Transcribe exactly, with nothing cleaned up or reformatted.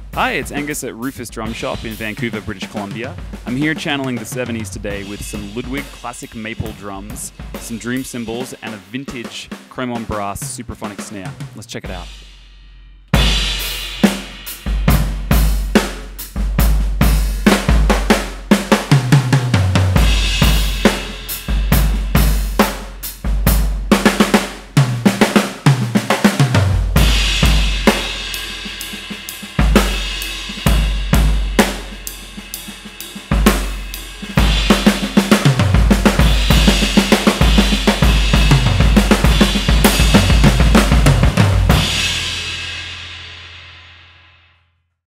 Hi, it's Angus at Rufus Drum Shop in Vancouver, British Columbia. I'm here channeling the seventies today with some Ludwig classic maple drums, some dream cymbals, and a vintage chrome on brass superphonic snare. Let's check it out.